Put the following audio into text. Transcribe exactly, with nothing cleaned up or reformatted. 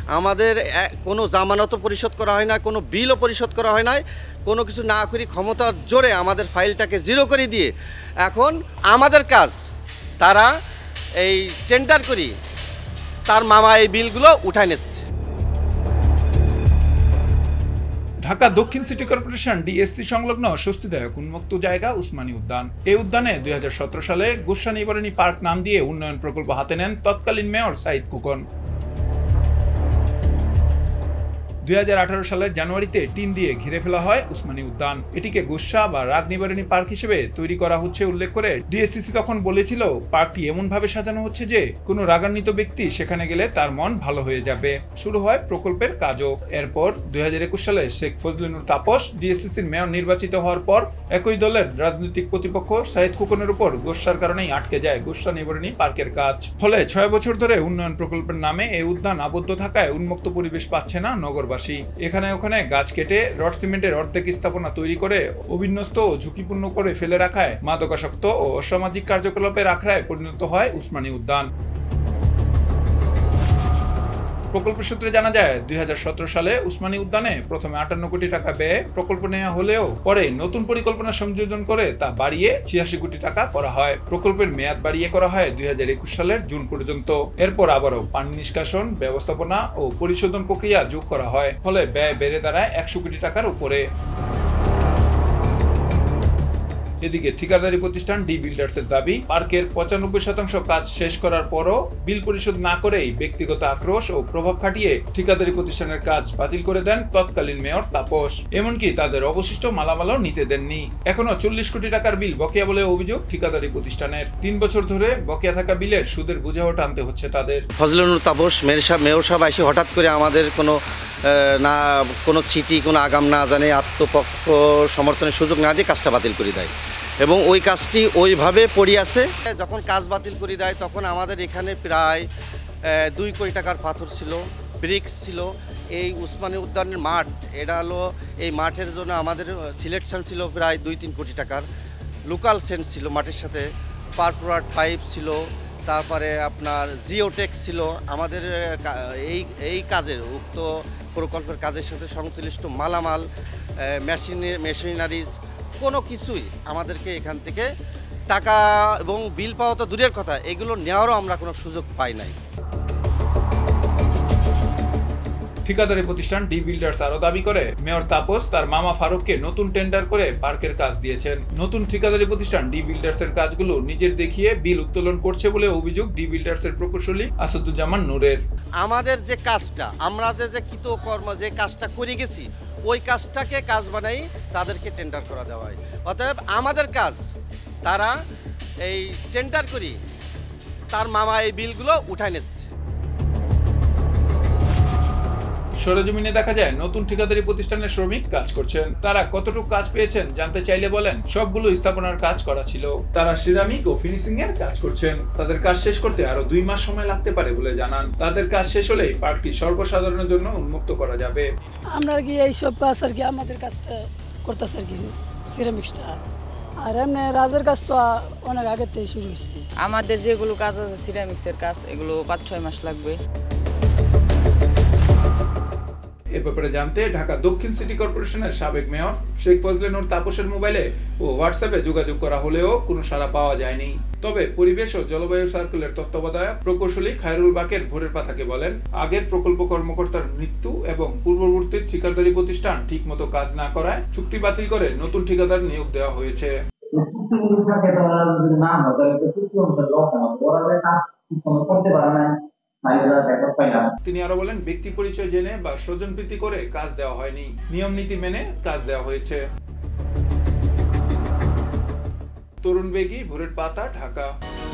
আমাদের কোনো জামানতও পরিশোধ করা হয় না, কোনো বিলও পরিশোধ করা হয় নাই, কোনো কিছু না করি ক্ষমতার জোরে আমাদের ফাইলটাকে জিরো করে দিয়ে এখন আমাদের কাজ তারা এই টেন্ডার করি তার মামা এই বিলগুলো উঠায় নিচ্ছে। ঢাকা দক্ষিণ সিটি কর্পোরেশন ডিএসসি সংলগ্ন স্বস্তিদায়ক উন্মুক্ত জায়গা উসমানী উদ্যান। এই উদ্যানে দুই হাজার সতেরো সালে গোস্বা নিবারণী পার্ক নাম দিয়ে উন্নয়ন প্রকল্প হাতে নেন তৎকালীন মেয়র সাইদ খোকন। দুই হাজার আঠারো সালের জানুয়ারিতে টিন দিয়ে ঘিরে ফেলা হয় উসমানী উদ্যান। এটিকে গোস্বা বা রাগ নিবারণী পার্ক হিসেবে তৈরি করা হচ্ছে উল্লেখ করে ডিএসসিসি তখন বলেছিল পার্কটি এমন ভাবে সাজানো হচ্ছে যে কোনো রাগান্বিত ব্যক্তি সেখানে গেলে তার মন ভালো হয়ে যাবে। শুরু হয় প্রকল্পের কাজও। এরপর দুই হাজার একুশ সালে শেখ ফজলে নূর তাপস ডিএসসিসির মেয়র নির্বাচিত হওয়ার পর একই দলের রাজনৈতিক প্রতিপক্ষ সাইদ খোকনের উপর গোস্বার কারণেই আটকে যায় গোস্বা নিবারণী পার্কের কাজ। ফলে ছয় বছর ধরে উন্নয়ন প্রকল্পের নামে এই উদ্যান আবদ্ধ থাকায় উন্মুক্ত পরিবেশ পাচ্ছে না নগরবাসী। এখানে ওখানে গাছ কেটে রড সিমেন্টের অর্ধেক স্থাপনা তৈরি করে অবিন্যস্ত ও ঝুঁকিপূর্ণ করে ফেলে রাখায় মাদকাসক্ত ও অসামাজিক কার্যকলাপের আখড়ায় পরিণত হয় উসমানী উদ্যান। প্রকল্প সূত্রে জানা যায় দুই হাজার সতেরো সালে উসমানী উদ্যানে প্রথমে আটান্ন কোটি টাকা ব্যয়ে প্রকল্প নেওয়া হলেও পরে নতুন পরিকল্পনা সংযোজন করে তা বাড়িয়ে ছিয়াশি কোটি টাকা করা হয়। প্রকল্পের মেয়াদ বাড়িয়ে করা হয় দুই হাজার একুশ সালের জুন পর্যন্ত। এরপর আবারও পানি নিষ্কাশন ব্যবস্থাপনা ও পরিশোধন প্রক্রিয়া যোগ করা হয়, ফলে ব্যয় বেড়ে দাঁড়ায় একশো কোটি টাকার উপরে। এদিকে ঠিকাদারি প্রতিষ্ঠান ডি বিল্ডার্সের দাবি পার্কের পঁচানব্বই শতাংশ কাজ শেষ করার পরও বিল পরিশোধ না করেই ব্যক্তিগত আক্রোশ ও প্রভাব খাটিয়ে ঠিকাদারি প্রতিষ্ঠানের কাজ বাতিল করে দেন তৎকালীন মেয়র তাপস। এমনকি তাদের অবশিষ্ট মালামালও নিতে দেননি। এখনো চল্লিশ কোটি টাকার বিল বকেয়া বলে অভিযোগ ঠিকাদারি প্রতিষ্ঠানের। তিন বছর ধরে বকেয়া থাকা বিলের সুদের বোঝাও টানতে হচ্ছে তাদের। ফজলে নূর তাপস মেয়র সাহেব মেয়র সাহেব এসে হঠাৎ করে আমাদের কোনো না কোনো চিঠি কোনো আগাম না জানে আত্মপক্ষ সমর্থনের সুযোগ না দিয়ে কাজটা বাতিল করে দেয় এবং ওই কাজটি ওইভাবে পড়ে আছে। যখন কাজ বাতিল করে দেয় তখন আমাদের এখানে প্রায় দুই কোটি টাকার পাথর ছিল, ব্রিক্স ছিল। এই উসমানী উদ্যানের মাঠ, এটা হলো এই মাঠের জন্য আমাদের সিলেকশন ছিল প্রায় দুই তিন কোটি টাকার। লোকাল সেন্স ছিল মাঠের সাথে, পারপোরাট পাইপ ছিল, তারপরে আপনার জিওটেক ছিল। আমাদের এই এই কাজের উক্ত প্রকল্পের কাজের সাথে সংশ্লিষ্ট মালামাল, মেশিনের মেশিনারিজ কোনো কিছুই আমাদেরকে এখান থেকে টাকা এবং বিল পাওয়া তো দূরের কথা, এগুলো নেওয়ারও আমরা কোনো সুযোগ পাই নাই। ঠিকাদারি প্রতিষ্ঠান ডি বিল্ডার্স আরো দাবি করে মেয়র তাপস তার মামা ফারুককে নতুন টেন্ডার করে পার্কের কাজ দিয়েছেন। নতুন ঠিকাদারি প্রতিষ্ঠান ডি বিল্ডার্স এর কাজগুলো নিজের দেখিয়ে বিল উত্তোলন করছে বলে অভিযোগ ডি বিল্ডার্স এর প্রকৌশলী আসাদুজ্জামান নূরের। আমাদের যে কাজটা আমাদের যে কৃতকর্ম যে কাজটা করে গেছি ওই কাজটাকে কাজ বানাই তাদেরকে টেন্ডার করা দেওয়া হয়। অতএব আমাদের কাজ তারা এই টেন্ডার করি তার মামা এই বিলগুলো উঠায় নিচ্ছে। সরেজমিনে দেখা যায় নতুন ঠিকাদারি প্রতিষ্ঠানের শ্রমিক কাজ করছেন। তারা কতটুকু কাজ পেয়েছেন জানতে চাইলে বলেন সবগুলো স্থাপনার কাজ করা ছিল। তারা সিরামিক ও ফিনিশিং এর কাজ করছেন। তাদের কাজ শেষ করতে আরো দুই মাস সময় লাগতে পারে বলে জানান। তাদের কাজ শেষ হলেই পার্কটি সর্বসাধারণের জন্য উন্মুক্ত করা যাবে। আমরা কি এইসব কাজ আর কি আমাদের কাজটা করতেছে আর কি সিরামিক্সটা, আর এমনি রাজের কাজ তো অনেক আগে থেকে শুরু হয়েছে। আমাদের যেগুলো কাজ আছে সিরামিক্সের কাজ এগুলো পাঁচ ছয় মাস লাগবে। এ ব্যাপারে জানতে ঢাকা দক্ষিণ সিটি কর্পোরেশনের সাবেক মেয়র শেখ ফজলে নূর তাপসের মোবাইলে ও হোয়াটসঅ্যাপে যোগাযোগ করা হলেও কোনো সাড়া পাওয়া যায়নি। তবে পরিবেশ ও জলবায়ু সার্কেলের তত্ত্বাবধায়ক প্রকৌশলী খায়রুল বাকের ভোরের পাতাকে বলেন আগের প্রকল্প কর্মকর্তার মৃত্যু এবং পূর্ববর্তী ঠিকাদারি প্রতিষ্ঠান ঠিক মতো কাজ না করায় চুক্তি বাতিল করে নতুন ঠিকাদার নিয়োগ দেওয়া হয়েছে। তিনি আরো বলেন ব্যক্তি পরিচয় জেনে বা স্বজনপ্রীতি করে কাজ দেওয়া হয়নি, নিয়ম নীতি মেনে কাজ দেওয়া হয়েছে। তরুণ বেগী, ভোরের পাতা, ঢাকা।